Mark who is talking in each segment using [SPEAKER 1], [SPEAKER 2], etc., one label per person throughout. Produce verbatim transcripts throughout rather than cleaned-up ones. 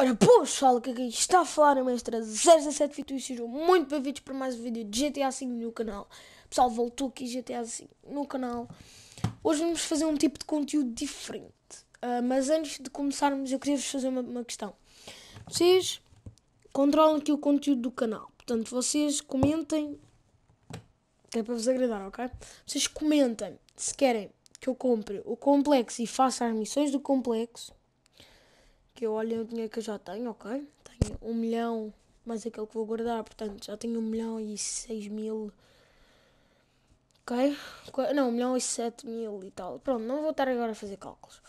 [SPEAKER 1] Ora, pô, pessoal, o que é que está a falar? A mestra zero zero sete Vitor e sejam muito bem-vindos para mais um vídeo de G T A cinco no canal. Pessoal, voltou aqui G T A cinco no canal. Hoje vamos fazer um tipo de conteúdo diferente. Uh, mas antes de começarmos, eu queria-vos fazer uma, uma questão. Vocês controlam aqui o conteúdo do canal. Portanto, vocês comentem, que é para vos agradar, ok? Vocês comentem se querem que eu compre o complexo e faça as missões do complexo. Que eu olho o dinheiro que eu já tenho, ok? Tenho um milhão, mais aquele que vou guardar, portanto já tenho um milhão e seis mil, ok? Não, um milhão e sete mil e tal. Pronto, não vou estar agora a fazer cálculos.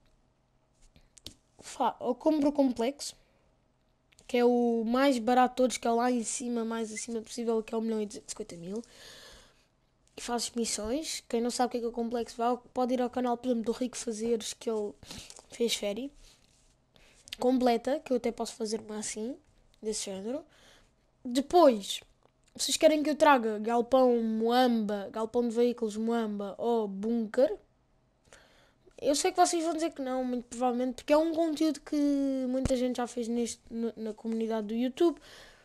[SPEAKER 1] Eu compro o complexo, que é o mais barato de todos, que é lá em cima, mais acima possível, que é um milhão e duzentos e cinquenta mil. E faço missões. Quem não sabe o que é que é o complexo, vai, pode ir ao canal, por exemplo, do Rico Fazeres, que ele fez féri completa, que eu até posso fazer uma assim, desse género. Depois, vocês querem que eu traga galpão Moamba, galpão de veículos Moamba ou bunker? Eu sei que vocês vão dizer que não, muito provavelmente, porque é um conteúdo que muita gente já fez neste, na comunidade do YouTube,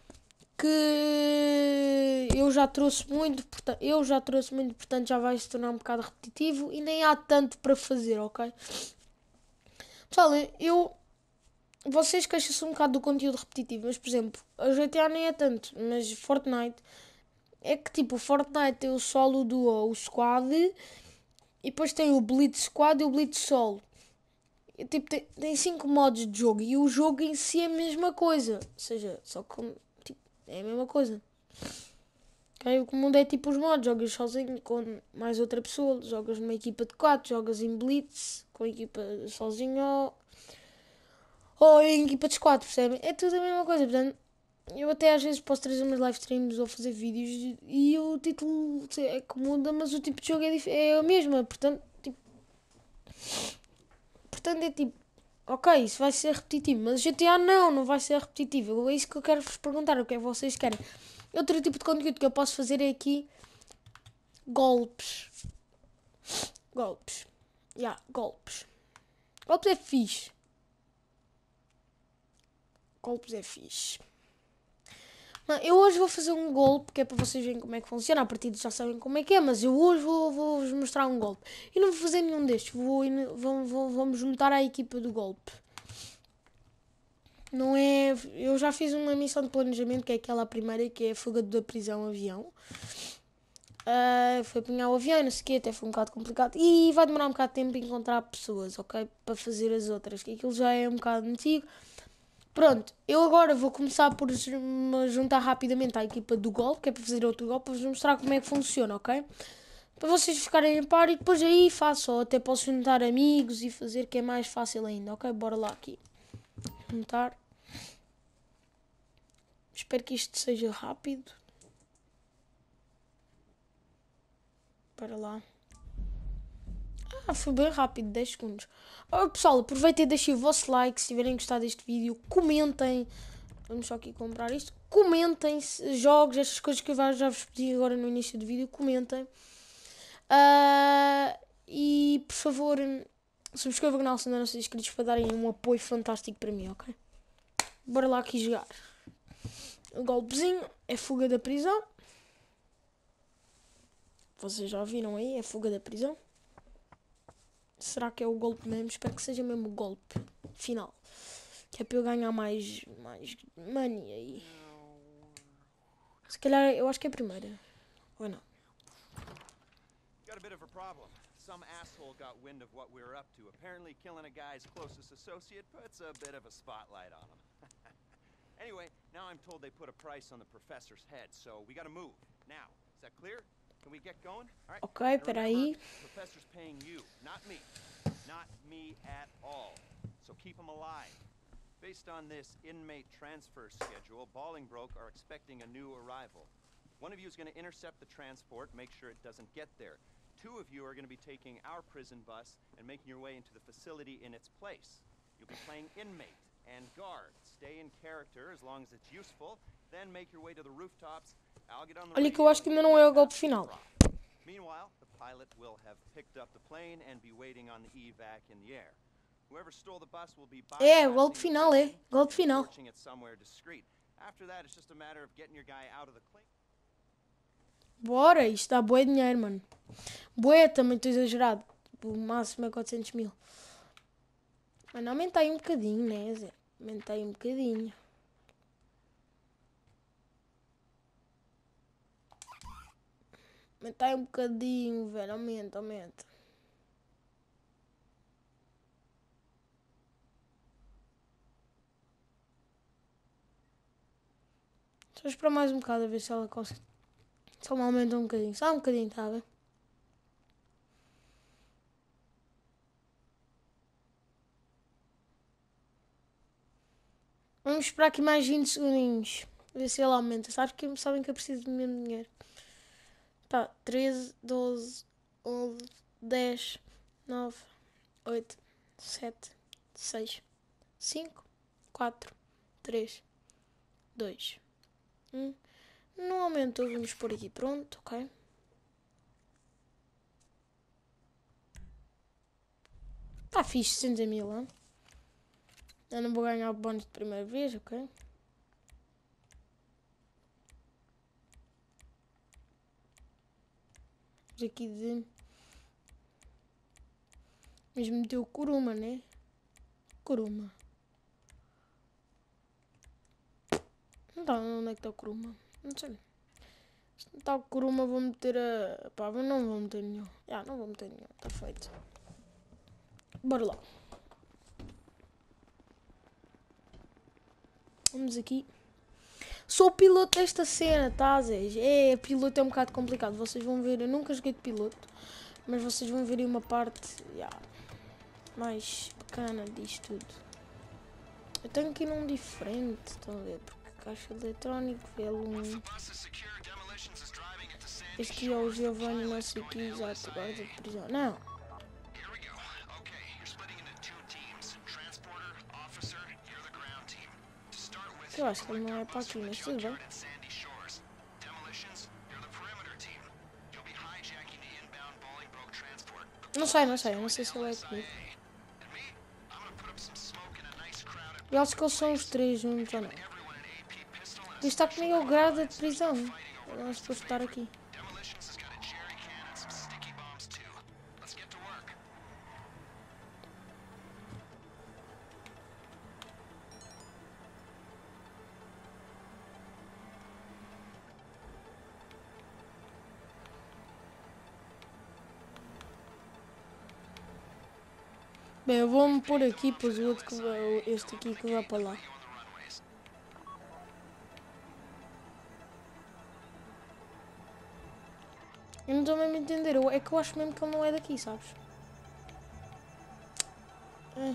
[SPEAKER 1] que eu já trouxe muito, portanto, eu já trouxe muito, portanto já vai se tornar um bocado repetitivo e nem há tanto para fazer, ok? Pessoal, eu... Vocês queixam-se um bocado do conteúdo repetitivo, mas, por exemplo, a G T A nem é tanto, mas Fortnite é que, tipo, o Fortnite tem o solo duo, o squad, e depois tem o Blitz squad e o Blitz solo. E, tipo, tem, tem cinco modos de jogo, e o jogo em si é a mesma coisa, ou seja, só que, tipo, é a mesma coisa. Okay? O que muda é, tipo, os modos, jogas sozinho com mais outra pessoa, jogas numa equipa de quatro, jogas em Blitz, com a equipa sozinho, ou... ou em equipa de squad, percebem? É tudo a mesma coisa, portanto, eu até às vezes posso trazer umas live streams ou fazer vídeos e, e o título é que muda, mas o tipo de jogo é, é a mesma, portanto, tipo, portanto é tipo, ok, isso vai ser repetitivo, mas G T A não, não vai ser repetitivo, é isso que eu quero vos perguntar, o que é que vocês querem. Outro tipo de conteúdo que eu posso fazer é aqui, golpes, golpes, já, yeah, golpes, golpes é fixe. Golpes é fixe. Eu hoje vou fazer um golpe, que é para vocês verem como é que funciona. A partir de já sabem como é que é, mas eu hoje vou, vou vos mostrar um golpe. E não vou fazer nenhum destes, vou, vou, vou, vamos juntar à equipa do golpe. Não é... Eu já fiz uma missão de planejamento, que é aquela primeira, que é a fuga da prisão avião. Uh, foi apanhar o avião, não sei o quê, até foi um bocado complicado. E vai demorar um bocado de tempo para encontrar pessoas, ok? Para fazer as outras, que aquilo já é um bocado antigo. Pronto, eu agora vou começar por me juntar rapidamente à equipa do golpe, que é para fazer outro golpe, para vos mostrar como é que funciona, ok? Para vocês ficarem em par e depois aí faço, ou até posso juntar amigos e fazer, que é mais fácil ainda, ok? Bora lá aqui. Juntar. Espero que isto seja rápido. Para lá. Ah, foi bem rápido, dez segundos. Oh, pessoal, aproveitem e deixem o vosso like se tiverem gostado deste vídeo. Comentem. Vamos só aqui comprar isto. Comentem jogos, estas coisas que eu já vos pedi agora no início do vídeo. Comentem. Uh, e, por favor, subscrevam o canal se ainda não são inscritos para darem um apoio fantástico para mim, ok? Bora lá aqui jogar. O golpezinho é fuga da prisão. Vocês já viram aí? É fuga da prisão. Será que é o golpe mesmo? Espero que seja mesmo o golpe final. Que é para eu ganhar mais, mais money aí. Se calhar, eu acho que é a primeira. Ou não?
[SPEAKER 2] Got a bit of a problem. Some asshole got wind of what we were up to. Apparently killing a guy's closest associate puts a bit of a spotlight on him. Anyway, now I'm told they put a price on the professor's head, so we gotta move. Now, is that clear? Can we get going? All right.
[SPEAKER 1] Ok, peraí.
[SPEAKER 2] Professor's paying you, not me. Not me at all. So keep him alive. Based on this inmate transfer schedule, Bolingbroke are expecting a new arrival. One of you is going to intercept the transport, make sure it doesn't get there. Two of you are going to be taking our prison bus and making your way into the facility in its place. You'll be playing inmate and guard. Stay in character as long as it's useful, then make your way to the rooftops. I'll get on the
[SPEAKER 1] Olha que eu acho que ainda não é o golpe final.
[SPEAKER 2] Meanwhile, the pilot will have picked up the plane and be waiting on the evac in the air. Whoever stole the bus will be
[SPEAKER 1] É, golpe
[SPEAKER 2] bypassing
[SPEAKER 1] final, é.
[SPEAKER 2] encryption
[SPEAKER 1] Golpe
[SPEAKER 2] and
[SPEAKER 1] final.
[SPEAKER 2] torching it somewhere discreet. After that, it's just a matter of getting your guy out of the clink.
[SPEAKER 1] Bora, isto dá bué dinheiro, mano. Bué, também estou exagerado. O máximo é quatrocentos mil. Mano, aumenta aí um bocadinho, né, Zé? Aumenta aí um bocadinho. Aumenta aí um bocadinho, velho. Aumenta, aumenta. Só esperar mais um bocado a ver se ela consegue. Se ela aumenta um bocadinho. Só um bocadinho, tá a ver? Vamos esperar aqui mais vinte segundinhos. Ver se ela aumenta. Sabes que, sabem que eu preciso de mesmo dinheiro. Pá, treze, doze, onze, dez, nove, oito, sete, seis, cinco, quatro, três, dois, um. Não aumentou, vamos pôr aqui pronto, ok? Tá fixe, sessenta mil, hein? Eu não vou ganhar o bónus de primeira vez, ok? Vamos aqui de... Mas meteu o Kuruma, né? Kuruma. Não tá, onde é que está o Kuruma? Não sei. Se não está o Kuruma, vou meter a... Pá, mas não vou meter nenhum. Já, não vou meter nenhum. Está feito. Bora lá. Vamos aqui. Sou o piloto desta cena, tá, Zé? É, piloto é um bocado complicado. Vocês vão ver, eu nunca joguei de piloto. Mas vocês vão ver aí uma parte já, mais bacana disto tudo. Eu tenho que ir num diferente, estão a ver? Porque caixa eletrónico, L um. Este aqui é o Giovanni, não sei o que, exato, guarda de prisão. Não. Eu acho que ele não é para aqui, mas tudo bem. Não sei, não sei, eu não sei se ele é comigo. Eu acho que eles são os três juntos ou não. Quem está comigo é o guarda de prisão. Eu não é suposto estar aqui. Bem, eu vou-me pôr aqui, pois o outro que vai, este aqui que vai para lá. Eu não estou mesmo a entender, eu, é que eu acho mesmo que ele não é daqui, sabes? É.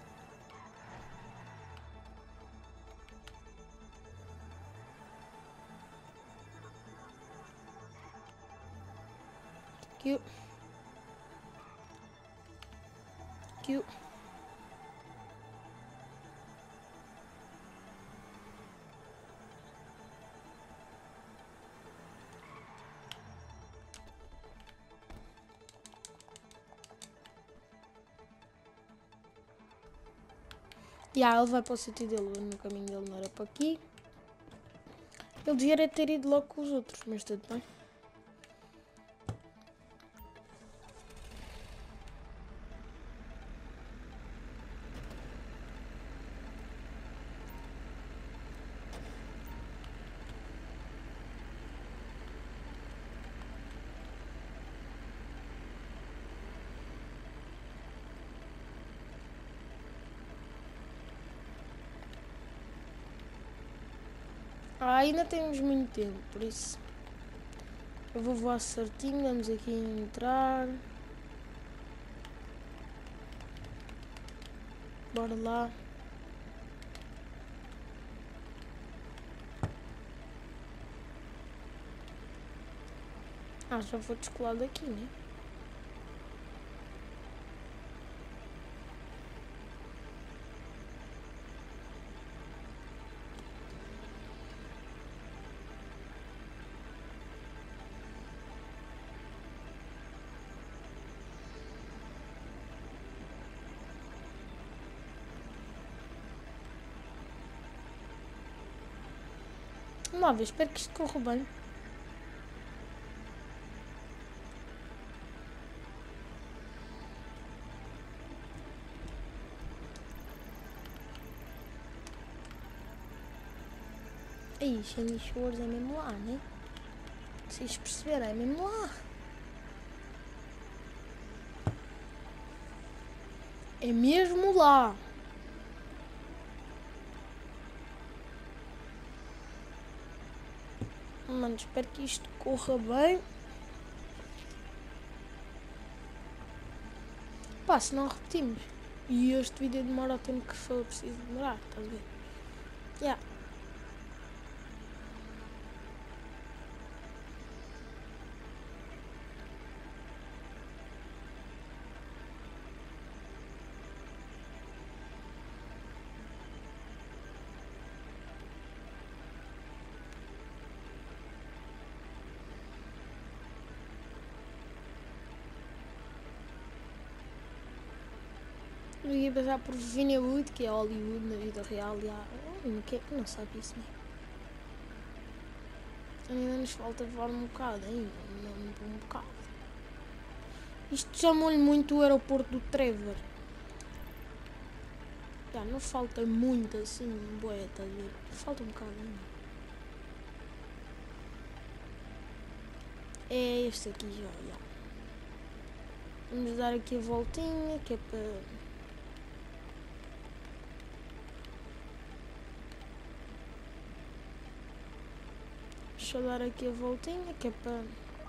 [SPEAKER 1] Aqui. Aqui. E yeah, ele vai para o sítio dele, no caminho dele não era para aqui. Ele devia ter ido logo com os outros, mas tudo bem. Ah, ainda temos muito tempo, por isso eu vou voar certinho, vamos aqui entrar. Bora lá. Ah, já vou descolar daqui, né? Vamos lá ver, espero que isto corra bem. Aí, Shiny Shores é mesmo lá, né? Vocês perceberam, é mesmo lá. É mesmo lá. Mano, espero que isto corra bem. Pá, se não repetimos. E este vídeo demora o tempo que for preciso demorar, estás a ver? Yeah. Eu ia passar por Vinnywood, que é Hollywood na vida real. E há... Não, não sabe isso, né? Ainda nos falta voar um bocado, ainda. Um, um bocado. Isto chamou-lhe muito o aeroporto do Trevor. Já, não falta muito assim, boé, estás a ver? Falta um bocado ainda. É este aqui já, já. Vamos dar aqui a voltinha, que é para... Deixa eu dar aqui a voltinha, que é para...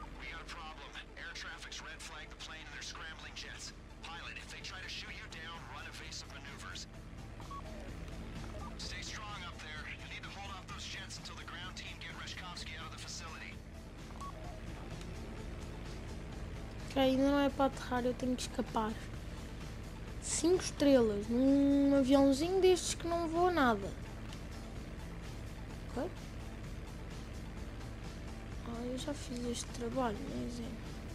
[SPEAKER 1] Ok, ainda não é para aterrar, eu tenho que escapar. Cinco estrelas num aviãozinho destes que não voa nada. Ok? Ah, eu já fiz este trabalho, né, Zé?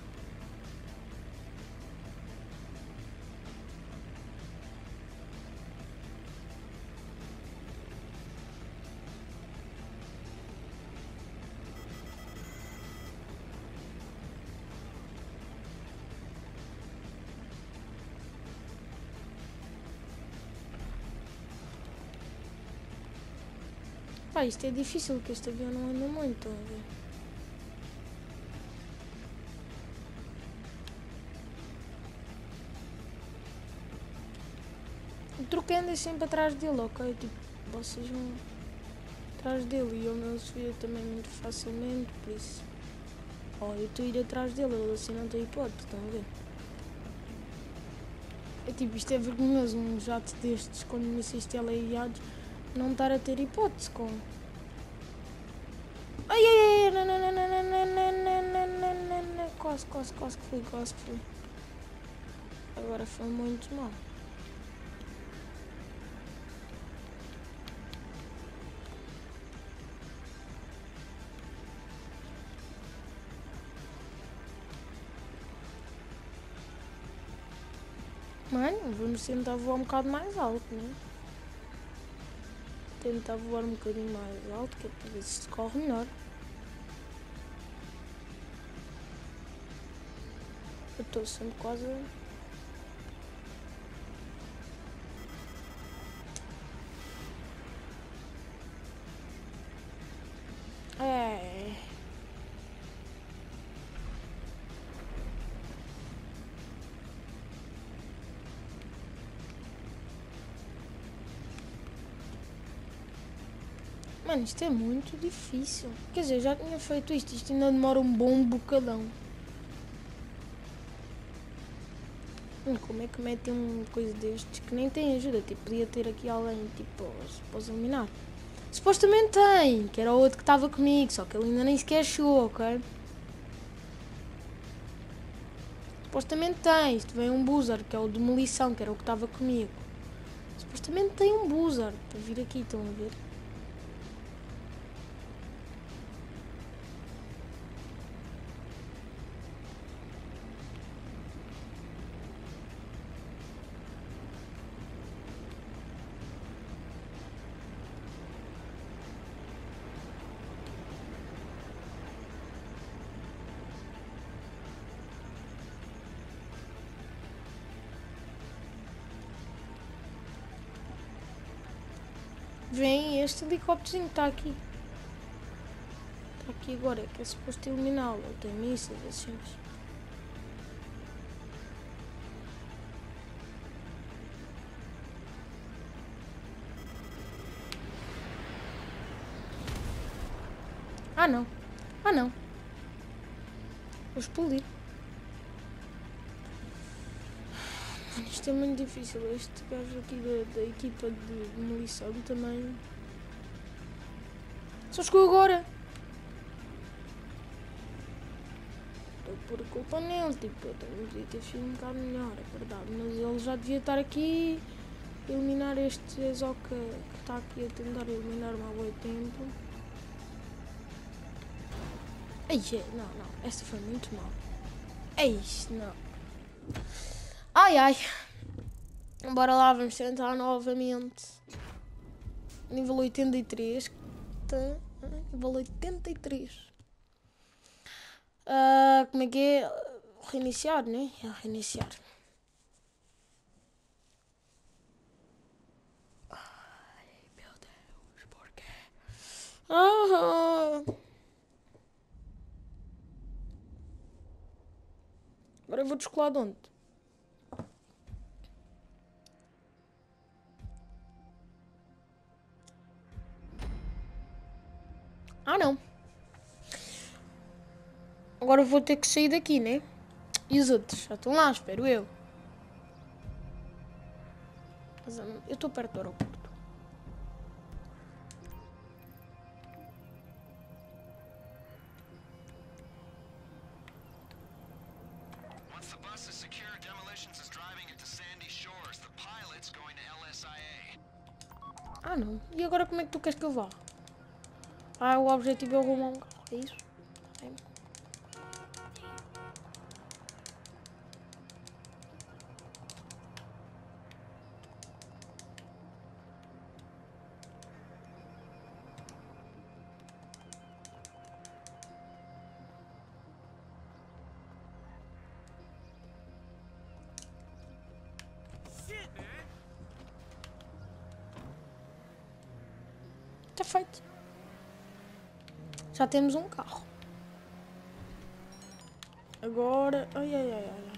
[SPEAKER 1] Pá, isto é difícil, porque este avião não anda muito, estão a ver? O truque anda sempre atrás dele, ok? Tipo, vocês vão atrás dele e eu não se vê também muito facilmente, por isso... Ó, oh, eu estou a ir atrás dele, ele assim não tem hipótese, estão a ver? É tipo, isto é vergonhoso, um jato destes com mísseis teleguiados não estar a ter hipótese com... Ai, ai, ai, não, não, não, não, não, não, não, não, não, não, não, quase, quase, quase que foi, quase que foi. Agora foi muito mal. Mano, vamos tentar voar um bocado mais alto, né? Tentar voar um bocadinho mais alto, que é para ver se isto corre melhor. Eu estou sempre quase... É... Mano, isto é muito difícil. Quer dizer, já tinha feito isto, isto ainda demora um bom bocadão. Hum, como é que metem uma coisa destes que nem tem ajuda? Tipo, podia ter aqui alguém, tipo, para os eliminar. Supostamente tem, que era o outro que estava comigo, só que ele ainda nem sequer chegou, ok? Supostamente tem, isto vem um Buzzard, que é o demolição, que era o que estava comigo. Supostamente tem um Buzzard para vir aqui, estão a ver? vem este helicóptero que está aqui. Está aqui agora, que é suposto eliminá-lo. Ele tem mísseis, assim. Ah não, ah não. Vou explodir. Mano, isto é muito difícil. Este gajo aqui da, da equipa de demolição também. Só chegou agora. Estou a pôr a culpa nele. Tipo, eu também devia ter sido um bocado melhor, é verdade. Mas ele já devia estar aqui. Eliminar este Exoca que está aqui a tentar eliminar-me há muito tempo. Ai, não, não. Esta foi muito mal. Ei, não. Ai, ai. Bora lá, vamos tentar novamente. Nível oitenta e três. Nível oitenta e três. Uh, como é que é? Reiniciar, né? É reiniciar. Ai, meu Deus, por quê? Ah, agora eu vou descolar de onde? Ah, não. Agora eu vou ter que sair daqui, né? E os outros? Já estão lá, espero eu. Mas eu estou perto do aeroporto. Ah, não. E agora como é que tu queres que eu vá? Ah, o objetivo é arrumar um carro. É isso? É. Está feito. Já temos um carro. Agora... Ai, ai, ai, ai.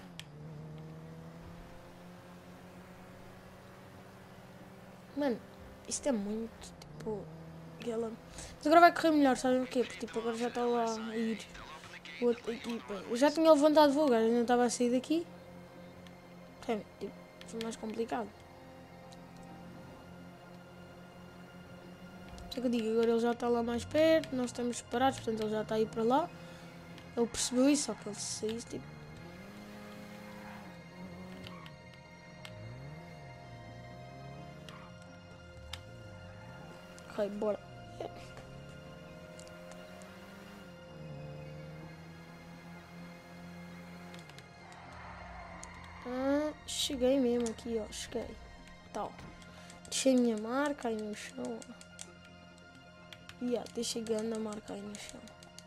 [SPEAKER 1] Mano, isto é muito, tipo... Aquela... Mas agora vai correr melhor, sabem o quê? Porque, tipo, agora já está lá a ir outra equipa. Eu já tinha levantado voo, agora ainda estava a sair daqui. É, tipo, foi mais complicado. Só que eu digo, agora ele já está lá mais perto, nós estamos separados, portanto ele já está a ir para lá. Ele percebeu isso, só que ele saísse, tipo... Ok, bora. Ah, cheguei mesmo aqui, ó, cheguei. Tal. Deixei a minha marca aí no chão. E yeah, deixei grande a marca aí no chão.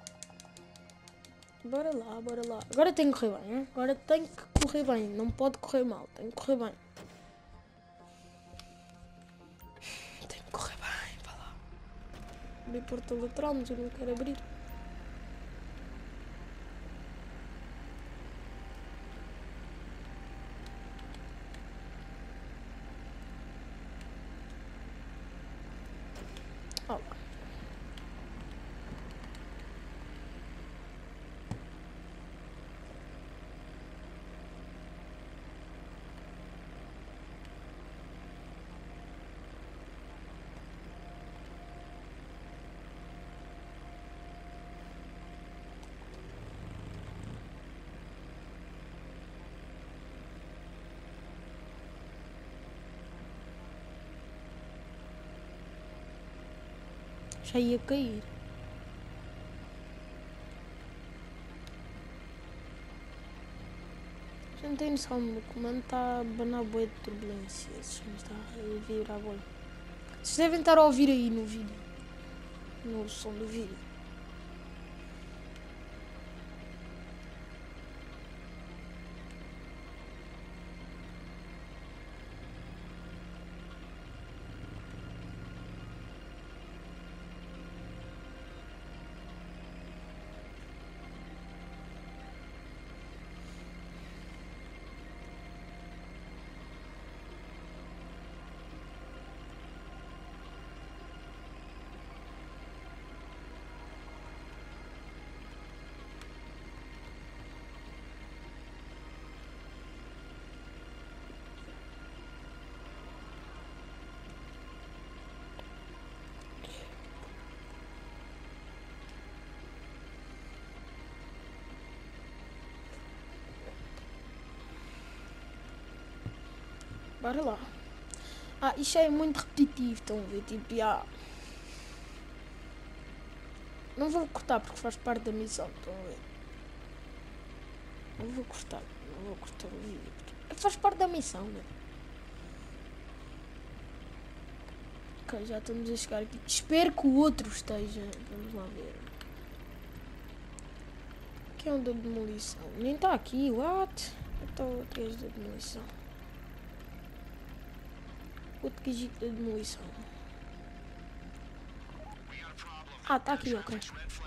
[SPEAKER 1] Bora lá, bora lá. Agora tem que correr bem, hein? Agora tem que correr bem. Não pode correr mal, tem que correr bem. Tem que correr bem, vá lá. Abri porta lateral, mas eu não quero abrir. Olha lá. Já ia cair. Já não tenho noção, o comando está a abanar bué de turbulências, mas está a vibrar bué. Vocês devem estar a ouvir aí no vídeo, no som do vídeo. Bora lá. Ah, isto é muito repetitivo, estão a ver? Tipo, já... Não vou cortar porque faz parte da missão, estão a ver? Não vou cortar, não vou cortar o vídeo. Faz parte da missão, né? Ok, já estamos a chegar aqui. Espero que o outro esteja. Vamos lá ver. Que é um da demolição. Nem está aqui, what? Então outro gajo da demolição. Outro gajo da demolição. Ah, está aqui, ok.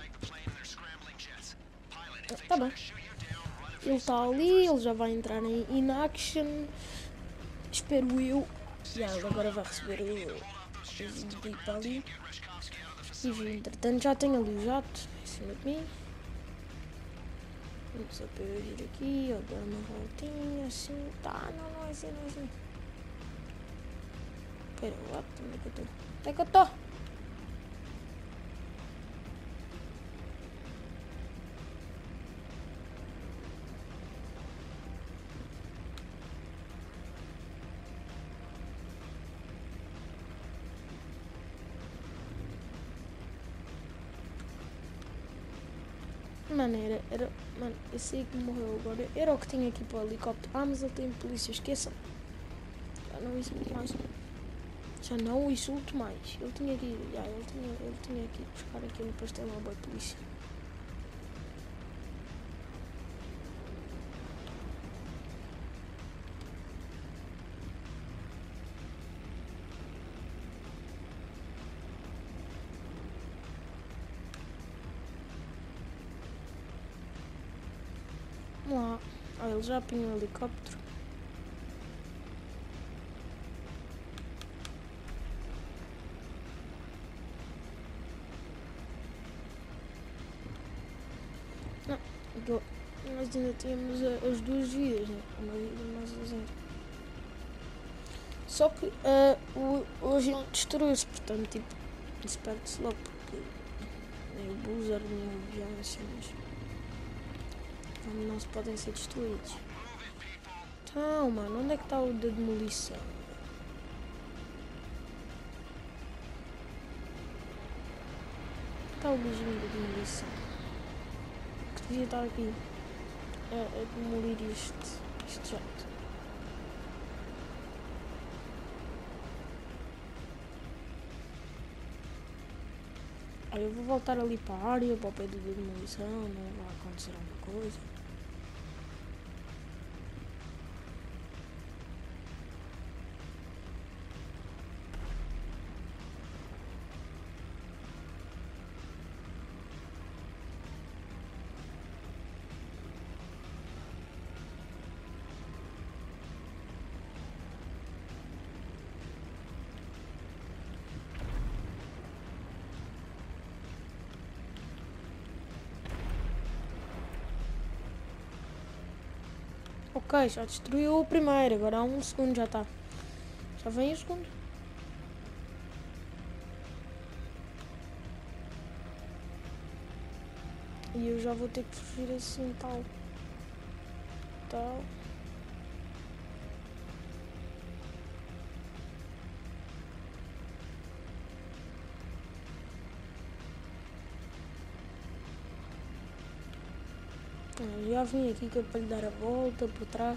[SPEAKER 1] Tá bem. Ele está ali, ele já vai entrar em in action. Espero eu. Já, ele agora vai receber o. O para ali. E entretanto já tenho ali o jato em cima de mim. Vamos só para eu vir aqui, eu dar uma voltinha assim. Tá, não, não é assim, não é assim. Espera, what? Onde é que eu estou? Onde é que eu estou? Mano, era, era, mano, esse aí que morreu agora era o que tinha aqui para o helicóptero. Ah, mas ele tem polícia, esqueçam. Já não insulto mais. Já não insulto mais. Ele tinha que ir, já, ele tinha, ele tinha que ir buscar aquilo para ter lá boa polícia. Vamos lá. Ah, ele já apanhou o helicóptero. Não, nós ainda temos as duas vidas, né? Uma vida mais a zero. Só que uh, o, o avião destruiu-se, portanto, tipo, isso perde-se logo porque nem o buzzer, nem o avião, assim, mas não se podem ser destruídos. Então, mano, onde é que está o da demolição? Está o beijinho da demolição. Que devia estar aqui a, a demolir este, este jato. Ah, eu vou voltar ali para a área, para o pé da demolição, não vai acontecer alguma coisa. Ok, já destruiu o primeiro, agora há um segundo, já está. Já vem o segundo. E eu já vou ter que fugir assim, tal. Tal. Já vim aqui que é para lhe dar a volta por trás.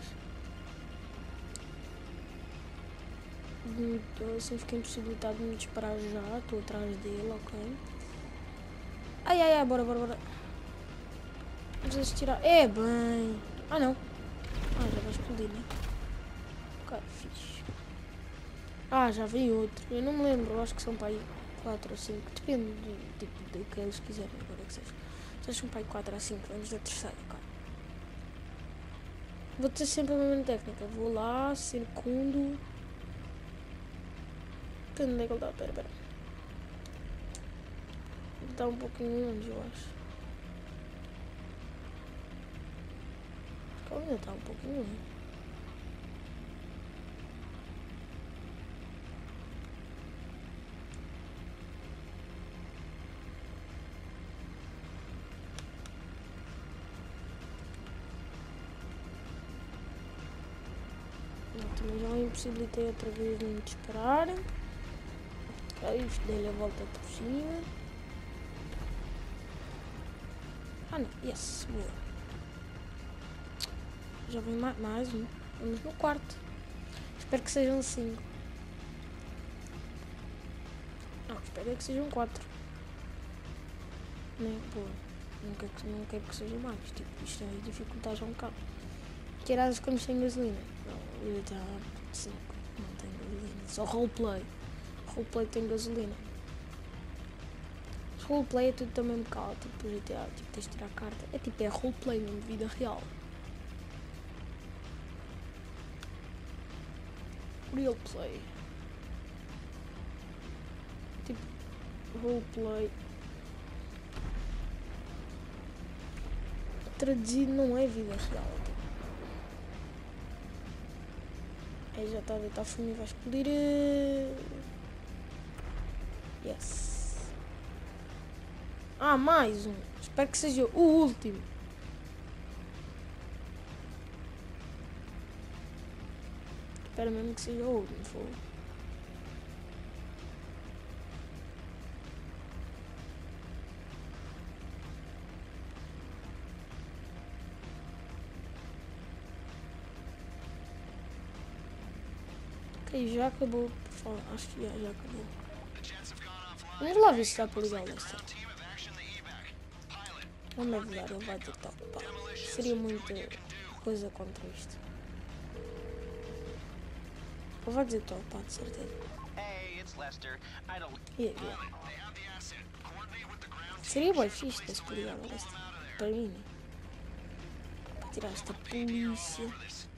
[SPEAKER 1] Então, assim fiquei impossibilitado de me disparar já. Estou atrás dele, ok. Ai, ai, ai, bora, bora, bora. Vamos assistir a... É bem. Ah, não. Ah, já vai explodir, né? Ok, fixe. Ah, já vem outro. Eu não me lembro, eu acho que são para aí quatro ou cinco. Depende do tipo do que eles quiserem agora que seja. São para aí quatro ou cinco. Vamos da terceira, ok. Vou ter sempre a mesma técnica. Vou lá, circundo. Onde é que ele está? Pera, pera. Ele está um pouquinho longe, eu acho. Acho que ele ainda está um pouquinho longe. Também já o impossibilitei outra vez de me disparar. Ok, dei-lhe a volta por cima. Ah não, yes, boa. Já vem mais, mais um. Vamos no quarto. Espero que sejam cinco. Não, espero é que sejam quatro. Nem, boa. Não quero, que, não quero que sejam mais. Tipo, isto é dificultar já um bocado. Que era ficamos sem gasolina. Não, eu já cinco. Não tenho gasolina. Só roleplay. Roleplay tem gasolina. Roleplay é tudo também bocado. Tipo, G T A, tipo, tens de tirar a carta. É tipo, é roleplay mesmo, vida real. Real play. Tipo, roleplay. Traduzido não é vida real. Aí já está a deitar fumo e vai explodir. Yes. Ah, mais um. Espero que seja o último. Espero mesmo que seja o último. Fogo. Ok, já acabou. Acho que já, já acabou. Vamos lá ver se dá para ligar o Lester. Não deve dar, ele vai ter que estar ocupado. Seria muita coisa contra isto. Ele vai dizer que está ocupado, de certeza. Yeah, yeah. Seria bem fixe se para ligar o Lester. Para mim, né? Para tirar esta polícia.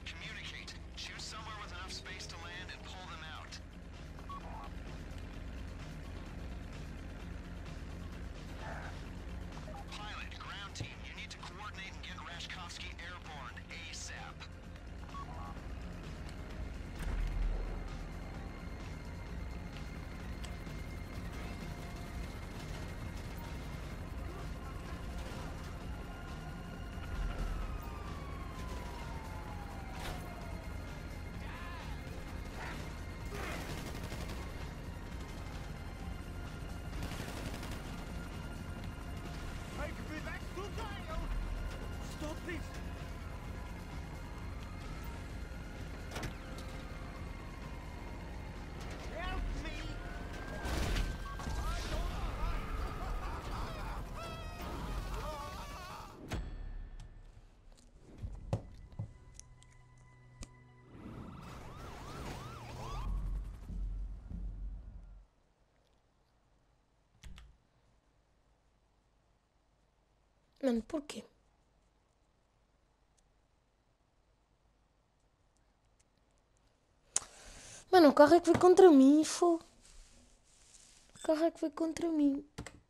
[SPEAKER 1] Mano, porquê? Mano, o carro é que foi contra mim, fogo. O carro é que foi contra mim.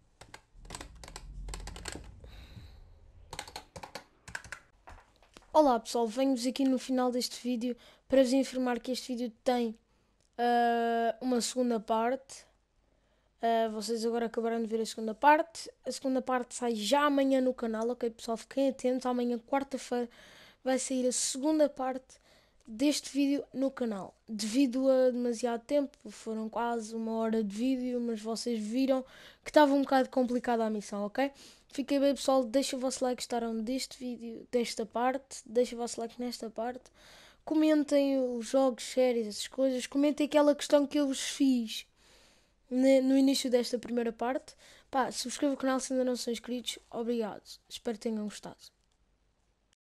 [SPEAKER 1] Olá pessoal, venho-vos aqui no final deste vídeo para vos informar que este vídeo tem uh, uma segunda parte. Uh, vocês agora acabaram de ver a segunda parte. A segunda parte sai já amanhã no canal, ok pessoal? Fiquem atentos, amanhã quarta-feira vai sair a segunda parte deste vídeo no canal. Devido a demasiado tempo, foram quase uma hora de vídeo, mas vocês viram que estava um bocado complicada a missão, ok? Fiquem bem pessoal, deixem o vosso like se gostaram deste vídeo, desta parte, deixem o vosso like nesta parte, comentem os jogos, séries, essas coisas, comentem aquela questão que eu vos fiz no início desta primeira parte. Pá, subscrevam o canal se ainda não são inscritos, obrigado, espero que tenham gostado.